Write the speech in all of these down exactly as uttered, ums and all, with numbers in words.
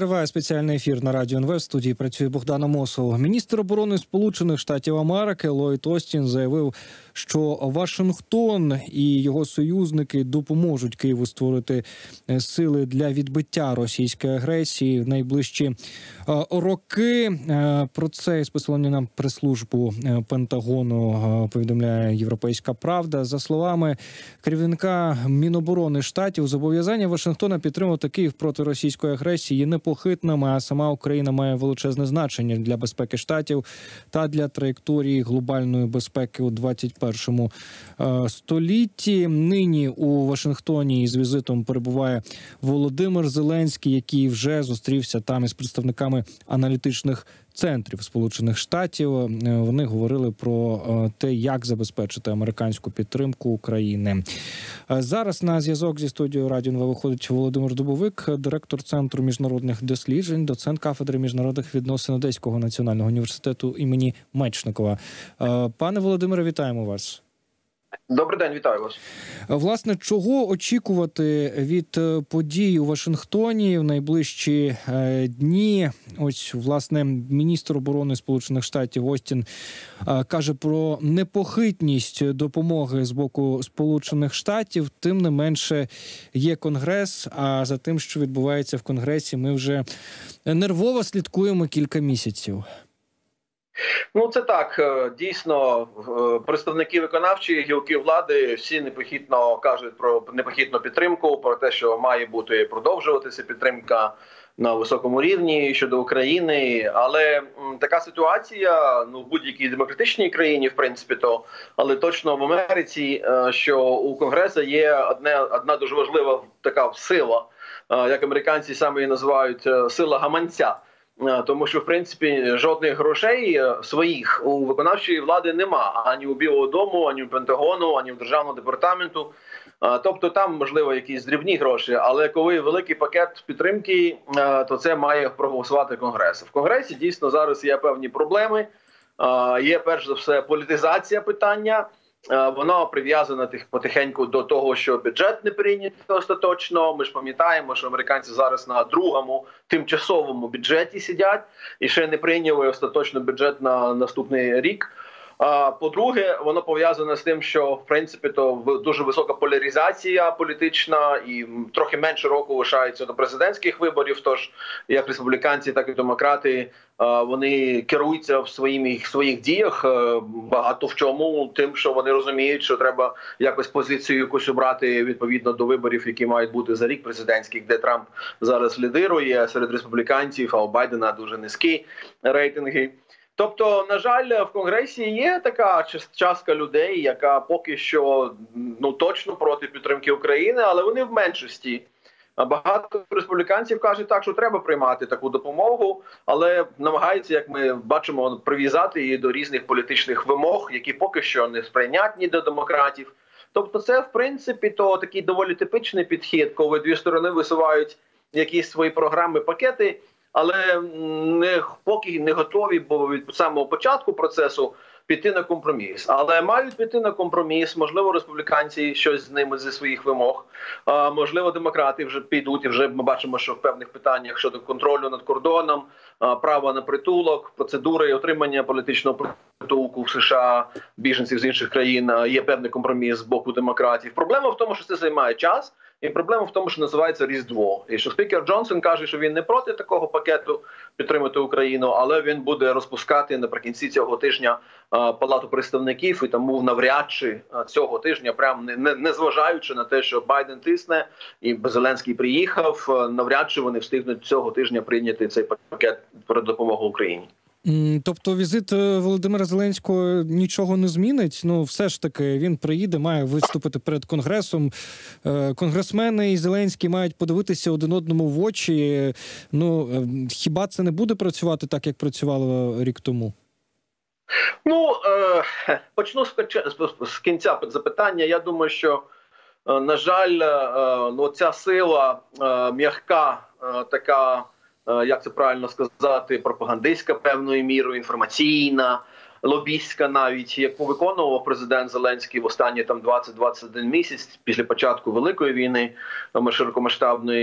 Триває спеціальний ефір на Радіо ен ве. В студії працює Богдан Амосов. Міністр оборони Сполучених Штатів Америки Ллойд Остін заявив, що Вашингтон і його союзники допоможуть Києву створити сили для відбиття російської агресії в найближчі роки. Про це із посилання на прес-службу Пентагону повідомляє «Європейська правда». За словами керівника Міноборони Штатів, зобов'язання Вашингтона підтримувати Київ проти російської агресії є непохитними, а сама Україна має величезне значення для безпеки Штатів та для траєкторії глобальної безпеки у двадцять першому столітті. Нині у Вашингтоні із візитом перебуває Володимир Зеленський, який вже зустрівся там із представниками аналітичних центрів Сполучених Штатів. Вони говорили про те, як забезпечити американську підтримку України. Зараз на зв'язок зі студією Радіо ен ве виходить Володимир Дубовик, директор Центру міжнародних досліджень, доцент кафедри міжнародних відносин Одеського національного університету імені Мечникова. Пане Володимире, вітаємо вас. Добрий день, вітаю вас. Власне, чого очікувати від подій у Вашингтоні в найближчі дні? Ось, власне, міністр оборони Сполучених Штатів Остін каже про непохитність допомоги з боку Сполучених Штатів. Тим не менше є Конгрес, а за тим, що відбувається в Конгресі, ми вже нервово слідкуємо кілька місяців. Ну, це так. Дійсно, представники виконавчої гілки влади всі непохитно кажуть про непохитну підтримку, про те, що має бути продовжуватися підтримка на високому рівні щодо України. Але така ситуація, ну, в будь-якій демократичній країні, в принципі, то, але точно в Америці, що у Конгресу є одне, одна дуже важлива така сила, як американці саме її називають, сила гаманця. Тому що, в принципі, жодних грошей своїх у виконавчої влади нема. Ані у Білого дому, ані у Пентагону, ані у Державного департаменту. Тобто там, можливо, якісь дрібні гроші. Але коли великий пакет підтримки, то це має проголосувати Конгрес. В Конгресі дійсно зараз є певні проблеми. Є, перш за все, політизація питання. Воно прив'язане потихеньку до того, що бюджет не прийнятий остаточно. Ми ж пам'ятаємо, що американці зараз на другому тимчасовому бюджеті сидять і ще не прийняли остаточно бюджет на наступний рік. По-друге, воно пов'язане з тим, що, в принципі, то дуже висока поляризація політична і трохи менше року лишається до президентських виборів. Тож, як республіканці, так і демократи, вони керуються в своїх, своїх діях багато в чому тим, що вони розуміють, що треба якось позицію якусь обрати відповідно до виборів, які мають бути за рік президентських, де Трамп зараз лідирує серед республіканців, а у Байдена дуже низькі рейтинги. Тобто, на жаль, в Конгресі є така частка людей, яка поки що, ну, точно проти підтримки України, але вони в меншості. Багато республіканців кажуть так, що треба приймати таку допомогу, але намагаються, як ми бачимо, прив'язати її до різних політичних вимог, які поки що не сприйнятні до демократів. Тобто це, в принципі, то такий доволі типичний підхід, коли дві сторони висувають якісь свої програми, пакети, але не, поки не готові, бо від самого початку процесу піти на компроміс. Але мають піти на компроміс, можливо, республіканці щось з ними зі своїх вимог, а, можливо, демократи вже підуть, і вже ми бачимо, що в певних питаннях щодо контролю над кордоном, а, права на притулок, процедури отримання політичного притулку в США, біженців з інших країн, є певний компроміс з боку демократів. Проблема в тому, що це займає час. І проблема в тому, що називається Різдво. І що спікер Джонсон каже, що він не проти такого пакету підтримати Україну, але він буде розпускати наприкінці цього тижня Палату представників, і тому навряд чи цього тижня, прям не, не, не зважаючи на те, що Байден тисне і Зеленський приїхав, навряд чи вони встигнуть цього тижня прийняти цей пакет про допомогу Україні. Тобто візит Володимира Зеленського нічого не змінить? Ну, все ж таки, він приїде, має виступити перед Конгресом. Конгресмени і Зеленський мають подивитися один одному в очі. Ну, хіба це не буде працювати так, як працювало рік тому? Ну, е, почну з, з кінця запитання. Я думаю, що, на жаль, е, ну, ця сила е, м'яка, е, така, як це правильно сказати, пропагандистська певною мірою, інформаційна, лобістська навіть, яку виконував президент Зеленський в останні там двадцять-двадцять один місяць після початку Великої війни широкомасштабної.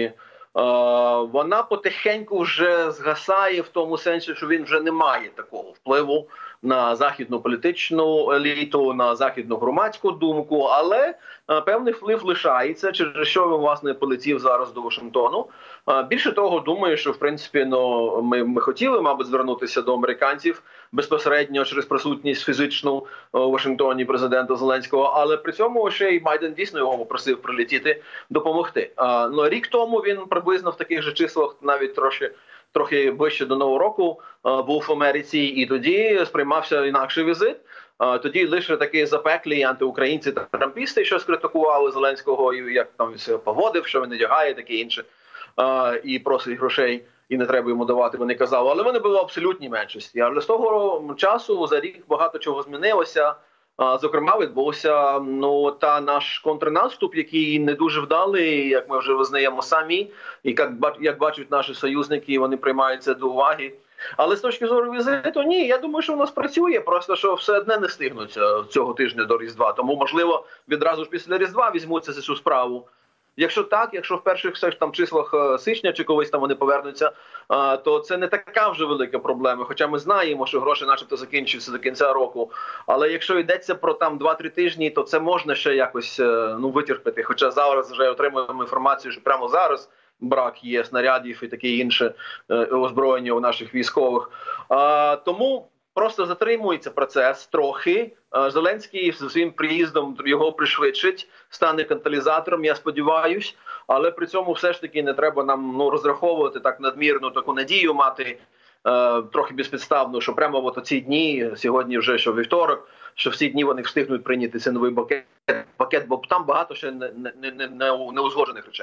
вона потихеньку вже згасає в тому сенсі, що він вже не має такого впливу на західну політичну еліту, на західну громадську думку, але певний вплив лишається, через що він, власне, полетів зараз до Вашингтону. Більше того, думаю, що, в принципі, ну, ми, ми хотіли, мабуть, звернутися до американців безпосередньо через присутність фізичну у Вашингтоні президента Зеленського, але при цьому ще й Байден дійсно його попросив прилетіти, допомогти. Ну, рік тому він приблизно в таких же числах, навіть трохи трохи ближче до Нового року, був в Америці, і тоді сприймався інакший візит. Тоді лише такі запеклі антиукраїнці та трампісти, що скритикували Зеленського, і як там він себе поводив, що він одягає, таке інше, і просить грошей, і не треба йому давати, вони казали. Але вони були в абсолютній меншості. Але з того часу за рік багато чого змінилося. Зокрема, відбувся ну, та наш контрнаступ, який не дуже вдалий, як ми вже визнаємо самі, і як, як бачать наші союзники, вони приймають це до уваги. Але з точки зору візиту, ні, я думаю, що у нас працює, просто що все одне не стигнуться цього тижня до Різдва. Тому, можливо, відразу ж після Різдва візьмуться за цю справу. Якщо так, якщо в перших все ж там числах січня чи колись там вони повернуться, то це не така вже велика проблема. Хоча ми знаємо, що гроші начебто закінчуються до кінця року. Але якщо йдеться про там два-три тижні, то це можна ще якось ну, витерпіти. Хоча зараз вже отримуємо інформацію, що прямо зараз брак є снарядів і таке інше озброєння у наших військових. Тому просто затримується процес трохи. Зеленський зі своїм приїздом його пришвидшить, стане каталізатором, я сподіваюся. Але при цьому все ж таки не треба нам ну, розраховувати так надмірну таку надію мати, е, трохи безпідставно, що прямо от оці дні, сьогодні вже що вівторок, що всі дні вони встигнуть прийняти цей новий пакет, пакет бо там багато ще не, не, не, не, не узгоджених речей.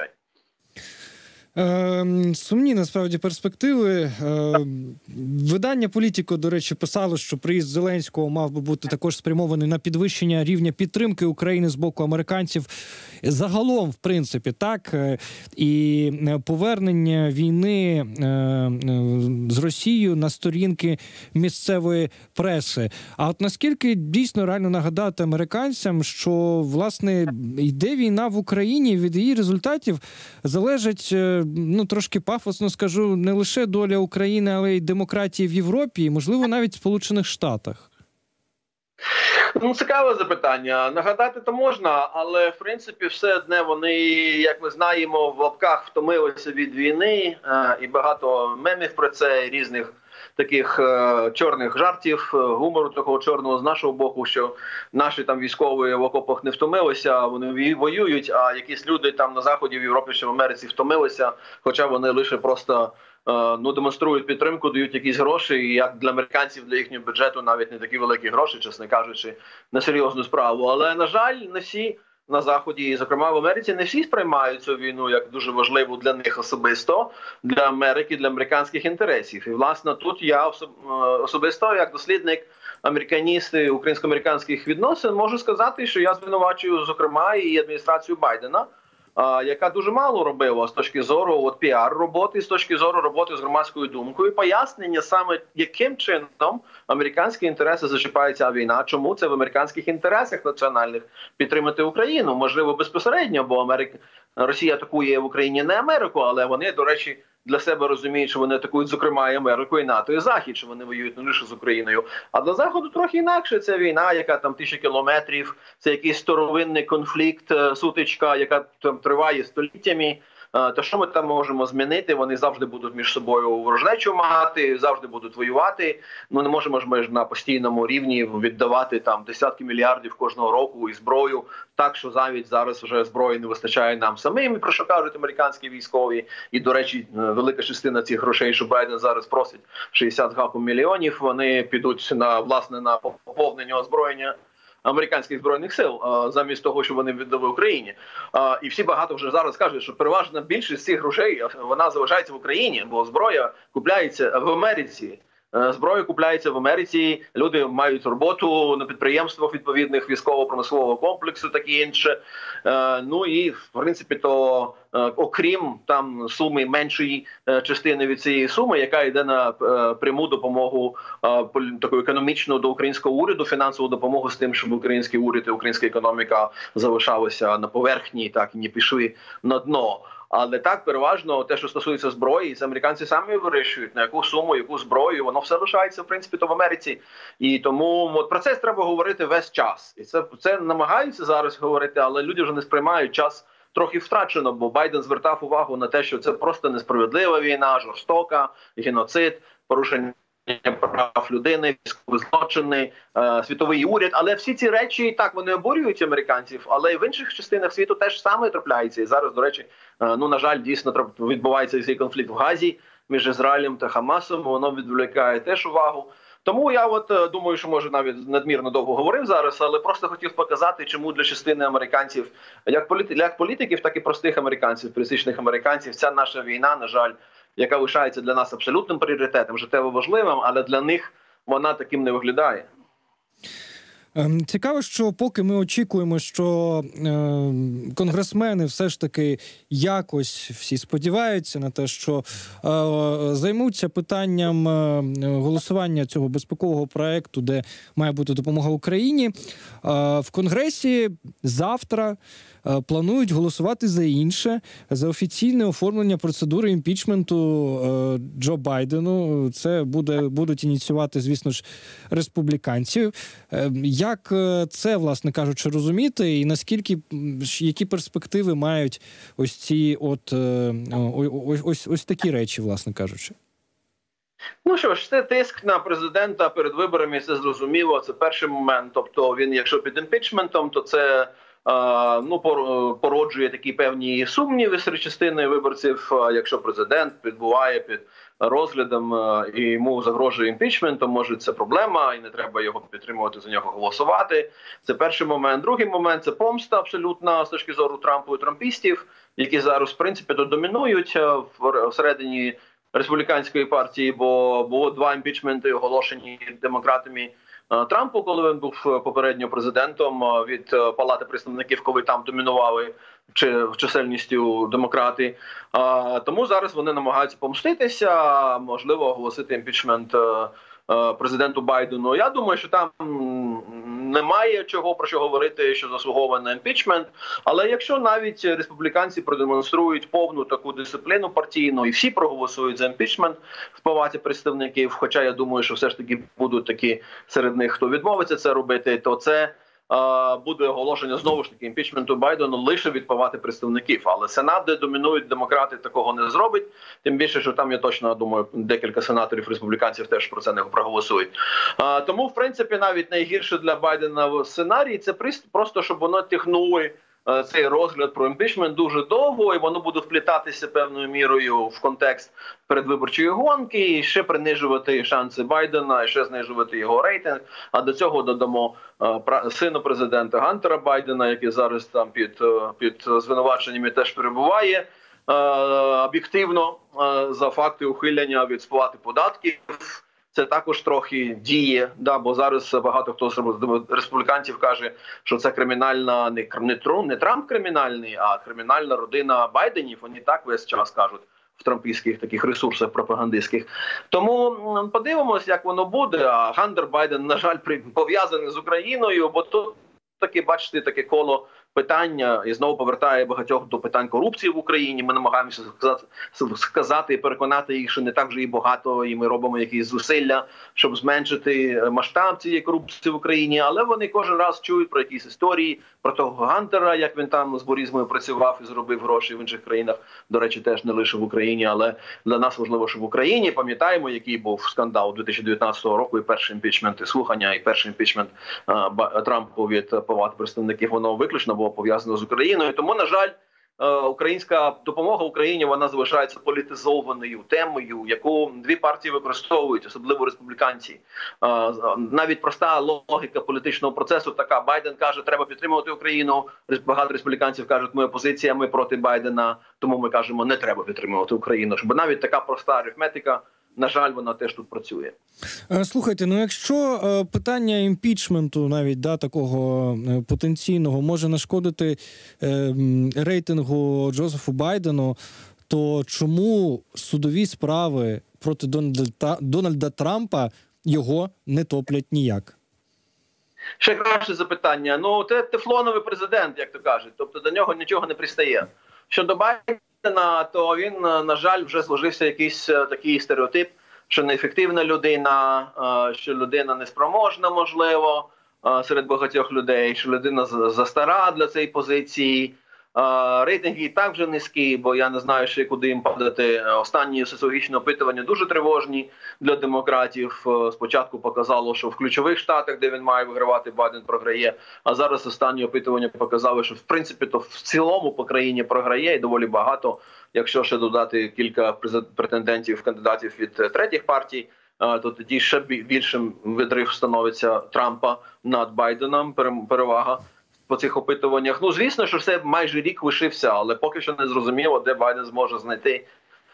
Сумні, насправді, перспективи. Видання «Політіко», до речі, писало, що приїзд Зеленського мав би бути також спрямований на підвищення рівня підтримки України з боку американців. Загалом, в принципі, так. І повернення війни з Росією на сторінки місцевої преси. А от наскільки дійсно реально нагадати американцям, що, власне, йде війна в Україні, від її результатів залежить, ну, трошки пафосно скажу, не лише доля України, але й демократії в Європі, і, можливо, навіть в Сполучених Штатах? Ну, цікаве запитання. Нагадати то можна, але, в принципі, все одне вони, як ми знаємо, в лапках втомилися від війни, і багато мемів про це, різних таких е, чорних жартів, гумору такого чорного з нашого боку, що наші там військові в окопах не втомилися, вони воюють, а якісь люди там на Заході, в Європі чи в Америці втомилися, хоча вони лише просто е, ну, демонструють підтримку, дають якісь гроші, і як для американців, для їхнього бюджету навіть не такі великі гроші, чесно кажучи, на серйозну справу. Але, на жаль, не всі на Заході, і, зокрема, в Америці, не всі сприймають цю війну як дуже важливу для них особисто, для Америки, для американських інтересів. І, власне, тут я особисто, як дослідник американісти українсько-американських відносин, можу сказати, що я звинувачую, зокрема, і адміністрацію Байдена, яка дуже мало робила з точки зору от, піар-роботи, з точки зору роботи з громадською думкою, пояснення саме, яким чином американські інтереси зачіпає ця війна, чому це в американських інтересах національних підтримати Україну. Можливо, безпосередньо, бо Америка, Росія атакує в Україні не Америку, але вони, до речі, для себе розуміють, що вони атакують, зокрема, і Америку, і НАТО, і Захід, що вони воюють не лише з Україною. А для Заходу трохи інакше. Це війна, яка там тисячі кілометрів, це якийсь старовинний конфлікт, сутичка, яка там триває століттями. То що ми там можемо змінити? Вони завжди будуть між собою ворожнечу мати, завжди будуть воювати. Ну не можемо ж ми ж на постійному рівні віддавати там десятки мільярдів кожного року і зброю, так що навіть зараз вже зброї не вистачає нам самим, про що кажуть американські військові. І, до речі, велика частина цих грошей, що Байден зараз просить, шістдесят з гаком мільйонів, вони підуть на, власне, на поповнення озброєння американських збройних сил, замість того, що вони віддали Україні. І всі багато вже зараз кажуть, що переважна більшість цих грошей, вона залишається в Україні, бо зброя купляється в Америці. Зброя купляється в Америці, люди мають роботу на підприємствах відповідних військово-промислового комплексу, таке інше. Ну і, в принципі, то окрім там суми меншої частини від цієї суми, яка йде на пряму допомогу таку економічну до українського уряду, фінансову допомогу з тим, щоб український уряд і українська економіка залишалися на поверхні, так і не пішли на дно. Але так, переважно, те, що стосується зброї, це американці самі вирішують, на яку суму, яку зброю, воно все лишається, в принципі, то в Америці. І тому от, про це треба говорити весь час. І це, це намагаються зараз говорити, але люди вже не сприймають, час трохи втрачено, бо Байден звертав увагу на те, що це просто несправедлива війна, жорстока, геноцид, порушення прав людини, військові злочини, е, світовий уряд. Але всі ці речі, так, вони обурюють американців, але і в інших частинах світу теж саме трапляється. І зараз, до речі, е, ну, на жаль, дійсно відбувається цей конфлікт в Газі між Ізраїлем та Хамасом, воно відволікає теж увагу. Тому я от е, думаю, що, може, навіть надмірно довго говорив зараз, але просто хотів показати, чому для частини американців, як, політи, як політиків, так і простих американців, пересічних американців, ця наша війна, на жаль, яка лишається для нас абсолютним пріоритетом, життєво важливим, але для них вона таким не виглядає. Цікаво, що поки ми очікуємо, що е, конгресмени все ж таки якось всі сподіваються на те, що е, займуться питанням е, голосування цього безпекового проекту, де має бути допомога Україні, е, в Конгресі завтра е, планують голосувати за інше, за офіційне оформлення процедури імпічменту е, Джо Байдену. Це буде, будуть ініціювати, звісно ж, республіканці. Е, Як це, власне кажучи, розуміти, і наскільки, які перспективи мають ось ці от, ось, ось, ось такі речі, власне кажучи? Ну що ж, це тиск на президента перед виборами, це зрозуміло, це перший момент. Тобто він, якщо під імпічментом, то це ну, породжує такі певні сумніви серед частини виборців. Якщо президент підбуває під розглядом і йому загрожує імпічмент, то може це проблема і не треба його підтримувати, за нього голосувати. Це перший момент. Другий момент – це помста абсолютна з точки зору Трампу і трампістів, які зараз, в принципі, домінують всередині республіканської партії, бо було два імпічменти оголошені демократами Трампу, коли він був попередньо президентом, від Палати представників, коли там домінували чи чисельністю демократи. Тому зараз вони намагаються помститися, можливо, оголосити імпічмент президенту Байдену. Я думаю, що там немає чого про що говорити, що заслуговує на імпічмент. Але якщо навіть республіканці продемонструють повну таку дисципліну партійну і всі проголосують за імпічмент в Палаті представників, хоча я думаю, що все ж таки будуть такі серед них, хто відмовиться це робити, то це буде оголошення знову ж таки імпічменту Байдену лише від Палати представників. Але Сенат, де домінують демократи, такого не зробить. Тим більше, що там, я точно думаю, декілька сенаторів республіканців теж про це не проголосують. А, тому, в принципі, навіть найгірше для Байдена в сценарії – це просто, щоб воно тягнули цей розгляд про імпічмент дуже довго, і воно буде вплітатися певною мірою в контекст передвиборчої гонки, і ще принижувати шанси Байдена, і ще знижувати його рейтинг. А до цього додамо е, сину президента Гантера Байдена, який зараз там під, під звинуваченнями теж перебуває е, об'єктивно е, за факти ухилення від сплати податків. Це також трохи діє, да, бо зараз багато хто з республіканців каже, що це кримінальна, не, не, не Трамп кримінальний, а кримінальна родина Байденів. Вони так весь час кажуть в трампійських таких ресурсах пропагандистських. Тому подивимось, як воно буде. А Гантер Байден, на жаль, пов'язаний з Україною, бо тут таки, бачите, таке коло питання і знову повертає багатьох до питань корупції в Україні. Ми намагаємося сказати, сказати і переконати їх, що не так вже і багато, і ми робимо якісь зусилля, щоб зменшити масштаб цієї корупції в Україні. Але вони кожен раз чують про якісь історії, про того Гантера, як він там з бурізмою працював і зробив гроші в інших країнах. До речі, теж не лише в Україні, але для нас важливо, що в Україні. Пам'ятаємо, який був скандал дві тисячі дев'ятнадцятого року, і перший імпічмент, і слухання, і перший імпічмент а, Трампу від Палати представників, воно виключно було пов'язано з Україною. Тому, на жаль, українська допомога Україні, вона залишається політизованою темою, яку дві партії використовують, особливо республіканці. Навіть проста логіка політичного процесу така: Байден каже, треба підтримувати Україну, багато республіканців кажуть, ми опозиція, ми проти Байдена, тому ми кажемо, не треба підтримувати Україну. Щоб навіть така проста арифметика на жаль, вона теж тут працює. Слухайте, ну якщо питання імпічменту, навіть да, такого потенційного, може нашкодити е, рейтингу Джозефу Байдену, то чому судові справи проти Дональда, Дональда Трампа його не топлять ніяк? Ще краще запитання. Ну, це тефлоновий президент, як то кажуть. Тобто до нього нічого не пристає. Щодо Байдена, то він, на жаль, вже зложився якийсь такий стереотип, що неефективна людина, що людина неспроможна, можливо, серед багатьох людей, що людина застара для цієї позиції. Рейтинги і так вже низькі, бо я не знаю, ще куди їм падати. Останні соціологічні опитування дуже тривожні для демократів. Спочатку показало, що в ключових штатах, де він має вигравати, Байден програє. А зараз останні опитування показали, що в принципі то в цілому по країні програє і доволі багато. Якщо ще додати кілька претендентів, кандидатів від третіх партій, то тоді ще більшим відрив становиться Трампа над Байденом, перевага по цих опитуваннях. Ну, звісно, що все майже рік лишився, але поки що не зрозуміло, де Байден зможе знайти е,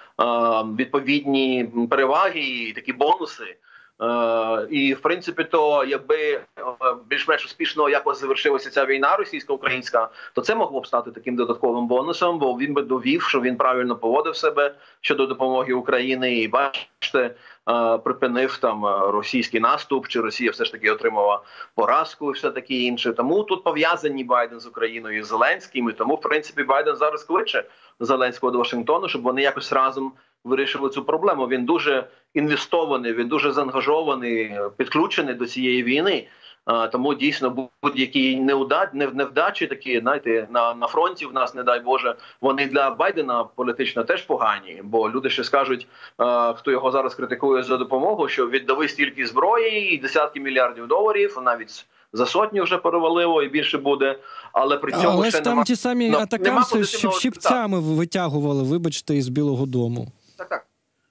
відповідні переваги і такі бонуси. Е, і, в принципі, то якби е, більш-менш успішно якось завершилася ця війна російсько-українська, то це могло б стати таким додатковим бонусом, бо він би довів, що він правильно поводив себе щодо допомоги Україні. І, бачите, е, припинив там російський наступ, чи Росія все ж таки отримала поразку і все таке інше. Тому тут пов'язані Байден з Україною і Зеленським, і тому, в принципі, Байден зараз кличе Зеленського до Вашингтону, щоб вони якось разом вирішили цю проблему. Він дуже інвестований, він дуже заангажований, підключений до цієї війни. А, тому дійсно будь-які невдачі такі, знаєте, на, на фронті в нас, не дай Боже, вони для Байдена політично теж погані. Бо люди ще скажуть, а, хто його зараз критикує за допомогу, що віддали стільки зброї і десятки мільярдів доларів, навіть за сотню вже перевалило і більше буде. Але при цьому Але ще ж там нема, ті самі нема атакамси позитивного щипцями витягували, вибачте, із Білого дому. Так, так.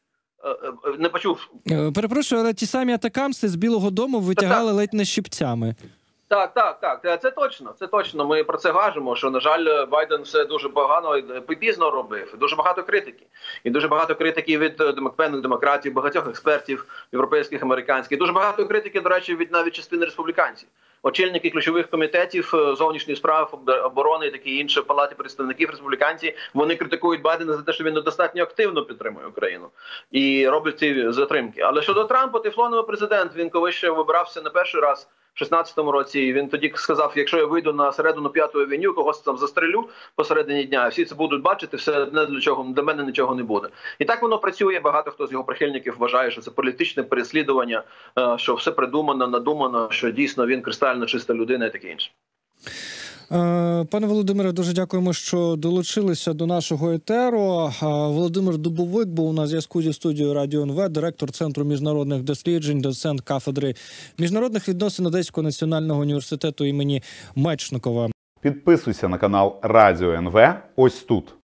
Не почув. Перепрошую, але ті самі атакамси з Білого дому витягали так, ледь не щипцями. Так, так, так. Це точно, це точно. Ми про це кажемо, що, на жаль, Байден все дуже погано і пізно робив. Дуже багато критики. І дуже багато критики від певних демократів, багатьох експертів, європейських, американських. Дуже багато критики, до речі, від навіть частини республіканців. Очільники ключових комітетів зовнішніх справ, оборони і таке інше, в Палаті представників республіканці, вони критикують Байдена за те, що він недостатньо активно підтримує Україну і робить ці затримки. Але щодо Трампа, тефлоновий президент, він коли ще вибирався не перший раз, в шістнадцятому році, він тоді сказав, якщо я вийду на середину п'ятої авеню, когось там застрелю посередині дня, всі це будуть бачити, все не для чого, для мене нічого не буде. І так воно працює, багато хто з його прихильників вважає, що це політичне переслідування, що все придумано, надумано, що дійсно він кристально чиста людина і таке інше. Пане Володимире, дуже дякуємо, що долучилися до нашого етеру. Володимир Дубовик був на зв'язку зі студією Радіо ен ве, директор Центру міжнародних досліджень, доцент кафедри міжнародних відносин Одеського національного університету імені Мечникова. Підписуйся на канал Радіо ен ве ось тут.